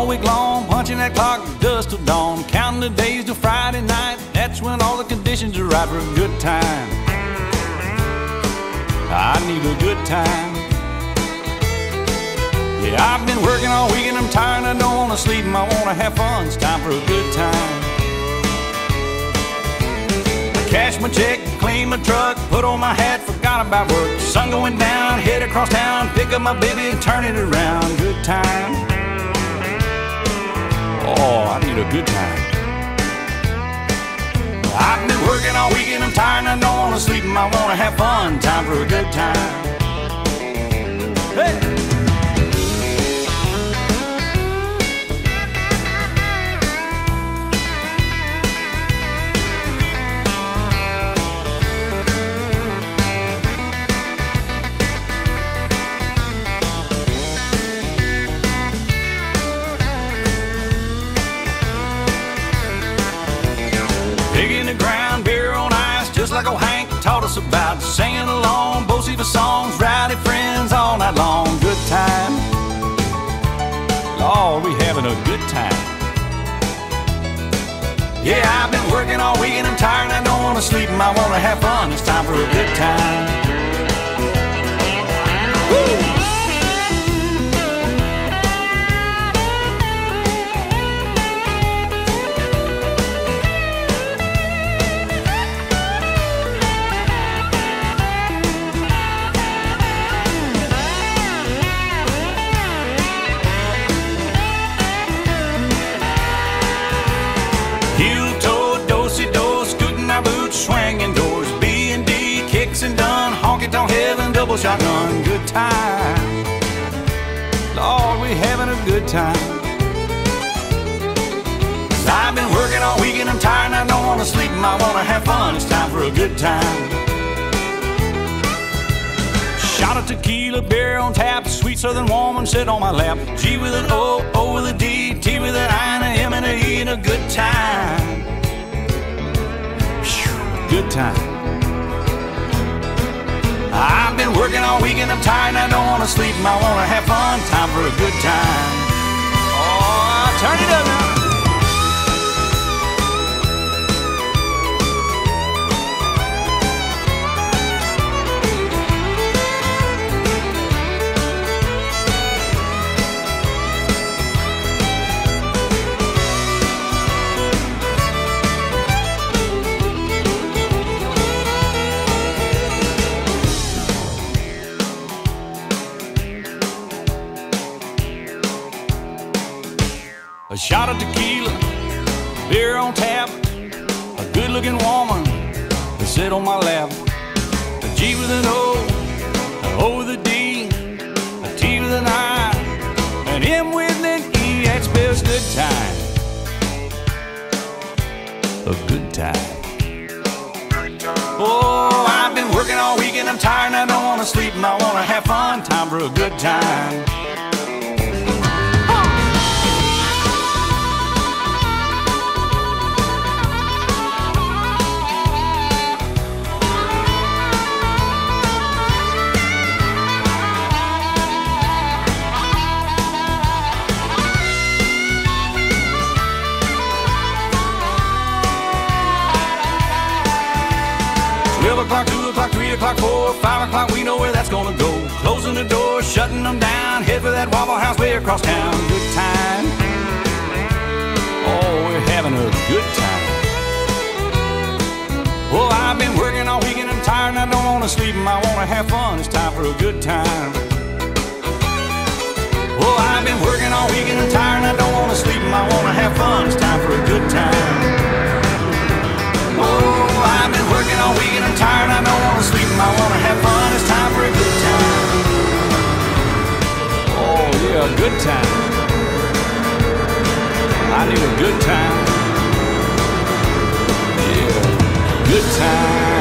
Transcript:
week long, punching that clock dust till dawn, counting the days till Friday night. That's when all the conditions are right for a good time. I need a good time. Yeah, I've been working all week and I'm tired. I don't want to sleep and I want to have fun. It's time for a good time. Cash my check, clean my truck, put on my hat, forgot about work. Sun going down, head across town, pick up my baby and turn it around. Good time. Oh, I need a good time. I've been working all week and I'm tired and I don't want to sleep and I want to have fun. Time for a good time. Hey! Digging the ground, beer on ice, just like old Hank taught us about. Singing along, both the songs, rowdy friends all night long. Good time. Lord, we having a good time. Yeah, I've been working all week and I'm tired and I don't want to sleep and I want to have fun. It's time for a good time. Woo! Swinging doors, B&D, kicks and done, honky-tonk heaven, double shotgun, good time. Lord, we having a good time. 'Cause I've been working all week and I'm tired and I don't want to sleep and I want to have fun. It's time for a good time. Shot of tequila, beer on tap, sweet southern woman sit on my lap. G with an O, O with a D, T with an I and a M and a E, and a good time. Good time. I've been working all week and I'm tired and I don't want to sleep and I want to have fun. Time for a good time. Oh, turn it up now. A shot of tequila, beer on tap, a good-looking woman to sit on my lap. A G with an O, an O with a D, a T with an I, an M with an E, that spells good time. A good time. Oh, I've been working all week and I'm tired and I don't want to sleep and I want to have fun. Time for a good time. O'clock, 2 o'clock, 3 o'clock, 4, 5 o'clock, we know where that's gonna go. Closing the door, shutting them down, head for that Waffle House way across town. Good time. Oh, we're having a good time. Well, I've been working all week and I'm tired and I don't want to sleep and I want to have fun. It's time for a good time. Well, I've been working all week and I'm tired and I don't want to sleep and I want to have fun. It's time for a good time. Oh, I've been working all week and I'm tired, I don't want to sleep and I want to have fun. It's time for a good time. Oh yeah, a good time. I need a good time. Yeah, good time.